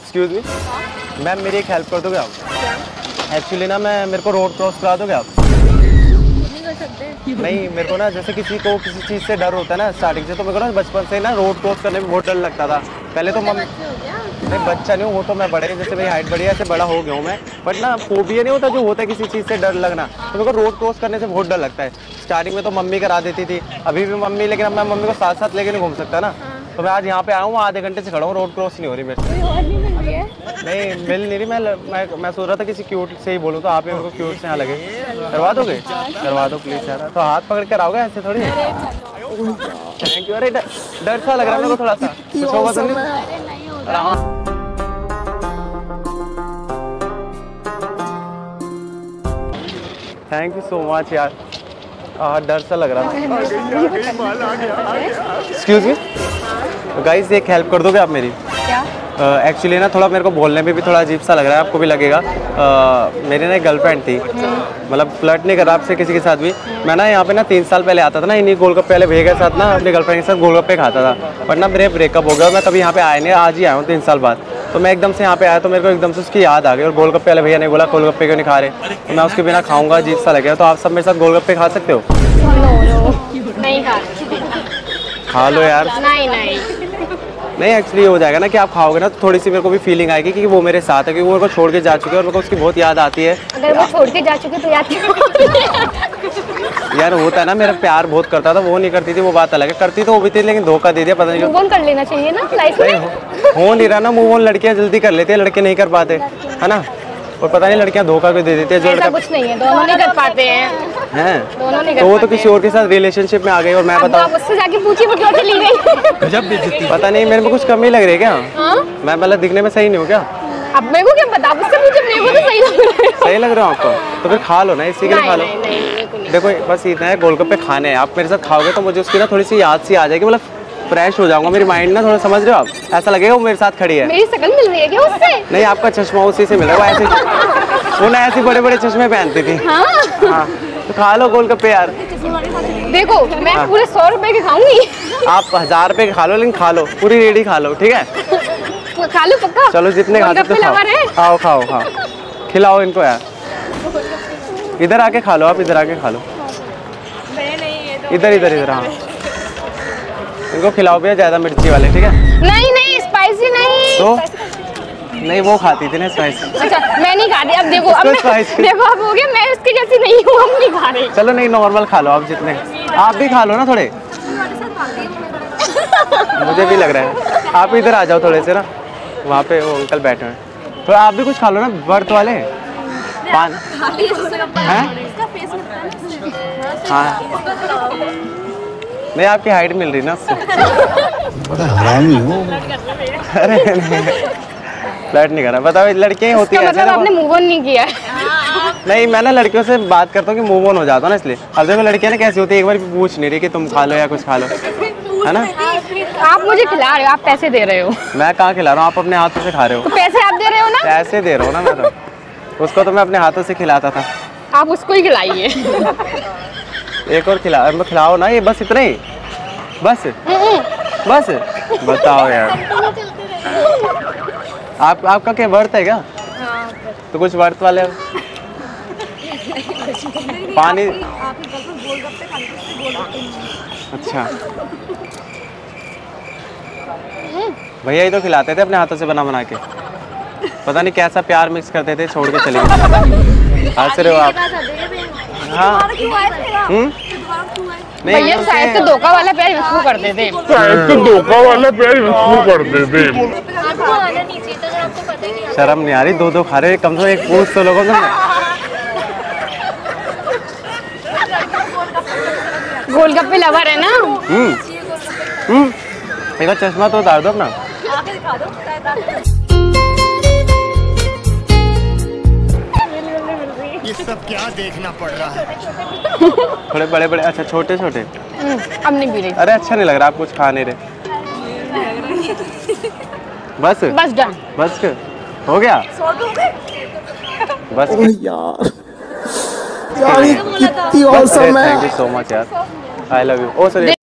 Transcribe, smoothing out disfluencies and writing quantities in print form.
Excuse me ma'am, मेरी एक help कर दोगे आप? एक्चुअली ना मेरे को रोड क्रॉस करा दोगे आप? नहीं कर सकते। नहीं, मेरे को ना जैसे किसी को किसी चीज़ से डर होता है ना स्टार्टिंग से, तो मेरे को ना बचपन से ना रोड क्रॉस करने में बहुत डर लगता था। पहले तो मम्मी, नहीं बच्चा नहीं हूँ, वो तो मैं बड़े, जैसे मेरी हाइट बढ़ी है ऐसे बड़ा हो गया हूँ मैं, बट ना फोबिया नहीं होता जो होता है किसी चीज़ से डर लगना, तो मेरे को रोड क्रॉस करने से बहुत डर लगता है। स्टार्टिंग में तो मम्मी करा देती थी, अभी भी मम्मी, लेकिन अब मैं मम्मी को साथ साथ लेके नहीं घूम सकता ना, तो मैं आज यहाँ पे आया हूँ, आधे घंटे से खड़ा हूँ, रोड क्रॉस नहीं हो रही मेरे से। नहीं मिल नहीं रही, मैं सोच रहा था किसी क्यूट से ही बोलूँ, तो आप ही मेरे को क्यूट से यहाँ लगे। करवा दोगे? करवा दो प्लीज़ यार। तो हाथ पकड़ कर आओगे ऐसे थोड़ी? Thank you. अरे डर सा लग रहा है मेरे को थोड़ा सा, कुछ होगा तो नहीं? थैंक यू सो मच यार, डर सा लग रहा था। एक्सक्यूज मी गाइस, एक हेल्प कर दोगे आप मेरी? क्या? एक्चुअली ना थोड़ा मेरे को बोलने में भी थोड़ा अजीब सा लग रहा है, आपको भी लगेगा। मेरी ना एक गर्लफ्रेंड थी, मतलब फ्लर्ट नहीं कर रहा आपसे किसी के साथ भी। मैं ना यहाँ पे ना 3 साल पहले आता था ना, इन्हीं गोलगप्पे वाले भैया के साथ ना अपनी गर्लफ्रेंड के साथ गोलगप्पे खाता था, बट ना मेरे ब्रेकअप हो गया, मैं कभी यहाँ पे आया नहीं, आज ही आया हूँ 3 साल बाद। तो मैं एकदम से यहाँ पे आया तो मेरे को एकदम से उसकी याद आ गई, और गोलगप्पे वाले भैया ने बोला गोलगप्पे क्यों नहीं खा रहे, तो मैं उसके बिना खाऊंगा, अजीब सा लगेगा। तो आप सब मेरे साथ गोलगप्पे खा सकते हो? नहीं खा लो यार। नहीं एक्चुअली हो जाएगा ना कि आप खाओगे ना तो थोड़ी सी मेरे को भी फीलिंग आएगी कि वो मेरे साथ है, क्योंकि वो मेरे को छोड़ के जा चुके हैं और मेरे को उसकी बहुत याद आती है। अगर वो छोड़ के जा चुके तो याद यार होता है ना, मेरा प्यार बहुत करता था, वो नहीं करती थी, वो बात अलग है, करती तो वो भी थी लेकिन धोखा दे दिया, पता नहीं मूव ऑन कर लेना चाहिए ना लाइफ में। हो नहीं रहा ना मूव ऑन, लड़कियां जल्दी कर लेती है, लड़के नहीं कर पाते है ना, और पता नहीं लड़कियां धोखा क्यों दे देती है। जो ऐसा कुछ नहीं है, दोनों नहीं कर पाते हैं, दोनों नहीं कर तो वो तो पाते किसी और के साथ रिलेशनशिप में आ गई, और मैं बताऊं आप उससे जाके पूछिए वो क्यों चली गई। पता नहीं मेरे में कुछ कमी लग रही है क्या? मैं मतलब दिखने में सही नहीं हूँ क्या? अब मेरे को क्या पता, उससे पूछे, मेरे को तो सही लग रहा है। सही लग रहा हूँ आपको? तो फिर खा लो ना, इसी के लिए खा लो। देखो बस इतना है, गोलगप्पे खाने हैं, आप मेरे साथ खाओगे तो मुझे उसकी ना थोड़ी सी याद सी आ जाएगी, मतलब फ्रेश हो जाऊंगा, मेरी माइंड ना थोड़ा, समझ रहे हो आप? ऐसा लगेगा वो मेरे साथ खड़ी है। मेरी शक्ल मिल रही है क्या उससे? नहीं, आपका चश्मा उसी से मिला, वो ऐसे वो ना ऐसे बड़े बड़े चश्मे पहनती थी। हाँ तो खा लो गोलगप्पे यार। देखो मैं पूरे 100 रुपए के खाऊंगी। आप 1000 रुपए के खा लो, लेकिन खा लो, पूरी रेडी खा लो, ठीक है? खा लो पक्का? चलो जितने खा सकते खाओ, खाओ खाओ, खिलाओ इनको यार। इधर आके खा लो, आप इधर आके खा लो, इधर इधर इधर। हाँ इनको खिलाओ भैया, ज्यादा मिर्ची वाले, ठीक है? नहीं स्पाइसी नहीं। तो नहीं वो खाती थी ना स्पाइसी। अच्छा मैं नहीं खा रही, अब देखो अब देखो अब हो गया, मैं उसकी जैसी नहीं हूँ, हम नहीं खा रहे। चलो नहीं नॉर्मल खा लो आप जितने, आप भी खा लो ना थोड़े। मुझे भी लग रहा है, आप इधर आ जाओ थोड़े से ना, वहाँ पे वो अंकल बैठे हैं, थोड़ा आप भी कुछ खा लो ना, व्रत वाले पान हैं। हाँ नहीं आपकी हाइट मिल रही ना उससे। हरामी हो। अरे फ्लर्ट नहीं कर रहा, बताओ लड़कियां होती है मतलब आपने मूव ऑन नहीं किया? नहीं मैं ना लड़कियों से बात करता हूँ कि मूव ऑन हो जाता हूँ ना, इसलिए। अब देखो लड़कियां ना कैसी होती है, एक बार पूछ नहीं रही कि तुम खा लो या कुछ खा लो, है ना? आप मुझे खिला रहे हो, आप पैसे दे रहे हो। मैं कहाँ खिला रहा हूँ, आप अपने हाथों से खा रहे हो। तो पैसे आप दे रहे हो ना? पैसे दे रहा हूँ ना मैं, तो उसको तो मैं अपने हाथों से खिलाता था। आप उसको ही खिलाइए। एक और खिलाओ ना, ये बस इतना ही, बस बस बताओ यार। आपका क्या वर्थ है क्या? तो कुछ वर्थ वाले पानी। अच्छा भैया ही तो खिलाते थे अपने हाथों से बना बना के, पता नहीं कैसा प्यार मिक्स करते थे, छोड़ के चले गए। हंस रहे हो आप? हाँ भैया शायद तो धोखा वाला प्यार मशहूर करते थे, शर्म नहीं आ रही? दो खा रहे, कम से कम एक पूछ तो लोगों को। गोलगप्पे लवर है ना? एक बार चश्मा तो उतार दो अपना। ये सब क्या देखना पड़ रहा है? थोड़े बड़े बड़े, अच्छा छोटे छोटे। अब नहीं पी रही। अरे अच्छा नहीं लग रहा, आप कुछ खा नहीं रहे। बस डन, बस हो गया बस। यार कितनी औसम है। थैंक यू सो मच यार, आई लव यू। ओ सॉरी।